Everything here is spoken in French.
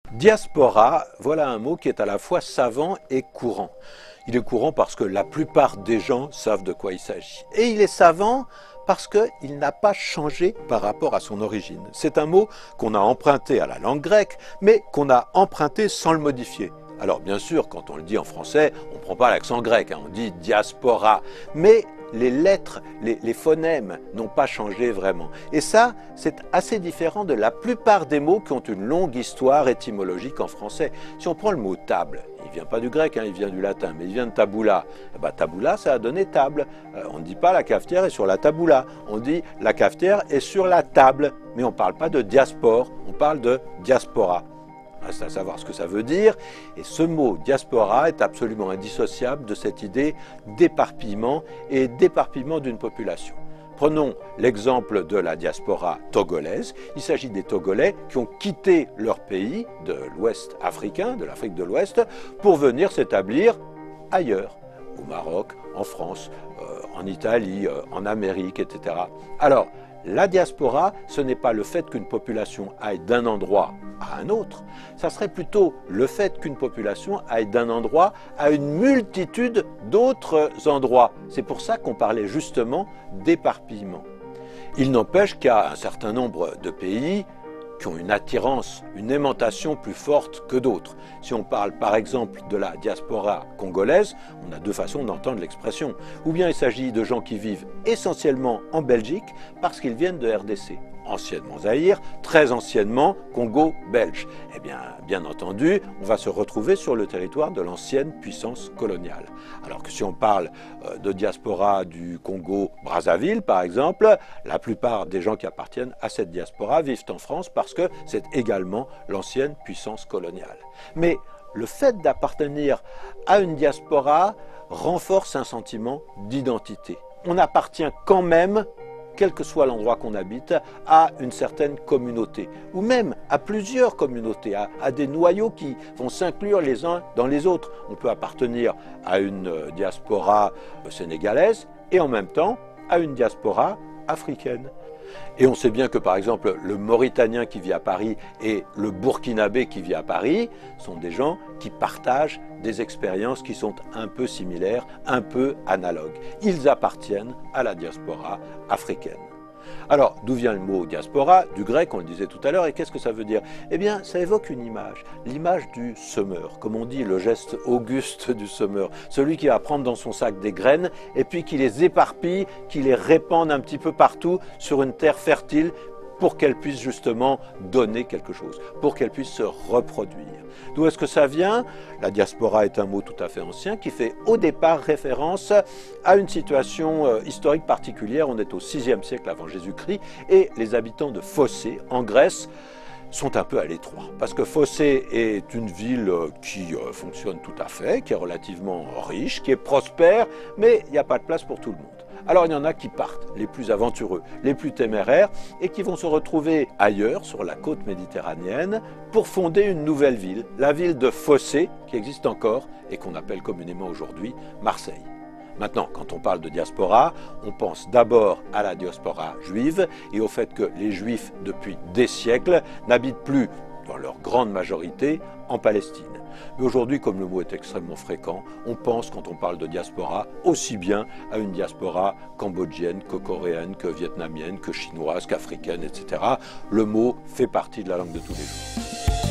Diaspora, voilà un mot qui est à la fois savant et courant. Il est courant parce que la plupart des gens savent de quoi il s'agit. Et il est savant parce qu'il n'a pas changé par rapport à son origine. C'est un mot qu'on a emprunté à la langue grecque, mais qu'on a emprunté sans le modifier. Alors bien sûr, quand on le dit en français, on ne prend pas l'accent grec, on dit diaspora. Mais les lettres, les phonèmes n'ont pas changé vraiment. Et ça, c'est assez différent de la plupart des mots qui ont une longue histoire étymologique en français. Si on prend le mot table, il ne vient pas du grec, il vient du latin, mais il vient de tabula. Tabula, ça a donné table. On ne dit pas la cafetière est sur la tabula, on dit la cafetière est sur la table. Mais on ne parle pas de diaspore, on parle de diaspora. Reste à savoir ce que ça veut dire. Et ce mot diaspora est absolument indissociable de cette idée d'éparpillement et d'éparpillement d'une population. Prenons l'exemple de la diaspora togolaise. Il s'agit des Togolais qui ont quitté leur pays de l'Ouest africain, de l'Afrique de l'Ouest, pour venir s'établir ailleurs, au Maroc, en France, en Italie, en Amérique, etc. Alors, la diaspora, ce n'est pas le fait qu'une population aille d'un endroit à un autre, ça serait plutôt le fait qu'une population aille d'un endroit à une multitude d'autres endroits. C'est pour ça qu'on parlait justement d'éparpillement. Il n'empêche qu'il y a un certain nombre de pays qui ont une attirance, une aimantation plus forte que d'autres. Si on parle par exemple de la diaspora congolaise, on a deux façons d'entendre l'expression. Ou bien il s'agit de gens qui vivent essentiellement en Belgique parce qu'ils viennent de RDC. Anciennement Zaïre, très anciennement Congo belge. Eh bien entendu, on va se retrouver sur le territoire de l'ancienne puissance coloniale. Alors que si on parle de diaspora du Congo-Brazzaville, par exemple, la plupart des gens qui appartiennent à cette diaspora vivent en France parce que c'est également l'ancienne puissance coloniale. Mais le fait d'appartenir à une diaspora renforce un sentiment d'identité. On appartient quand même, quel que soit l'endroit qu'on habite, à une certaine communauté, ou même à plusieurs communautés, à des noyaux qui vont s'inclure les uns dans les autres. On peut appartenir à une diaspora sénégalaise et en même temps à une diaspora africaine. Et on sait bien que par exemple le Mauritanien qui vit à Paris et le Burkinabé qui vit à Paris sont des gens qui partagent des expériences qui sont un peu similaires, un peu analogues. Ils appartiennent à la diaspora africaine. Alors, d'où vient le mot diaspora? Du grec, on le disait tout à l'heure, et qu'est-ce que ça veut dire? Eh bien, ça évoque une image, l'image du semeur, comme on dit, le geste auguste du semeur, celui qui va prendre dans son sac des graines, et puis qui les éparpille, qui les répand un petit peu partout sur une terre fertile, pour qu'elle puisse justement donner quelque chose, pour qu'elle puisse se reproduire. D'où est-ce que ça vient? La diaspora est un mot tout à fait ancien qui fait au départ référence à une situation historique particulière. On est au VIe siècle avant Jésus-Christ et les habitants de Phocée, en Grèce, sont un peu à l'étroit. Parce que Phocée est une ville qui fonctionne tout à fait, qui est relativement riche, qui est prospère, mais il n'y a pas de place pour tout le monde. Alors il y en a qui partent, les plus aventureux, les plus téméraires, et qui vont se retrouver ailleurs, sur la côte méditerranéenne, pour fonder une nouvelle ville, la ville de Phocée, qui existe encore et qu'on appelle communément aujourd'hui Marseille. Maintenant, quand on parle de diaspora, on pense d'abord à la diaspora juive et au fait que les juifs, depuis des siècles, n'habitent plus, dans leur grande majorité, en Palestine. Mais aujourd'hui, comme le mot est extrêmement fréquent, on pense, quand on parle de diaspora, aussi bien à une diaspora cambodgienne que coréenne, que vietnamienne, que chinoise, qu'africaine, etc. Le mot fait partie de la langue de tous les jours.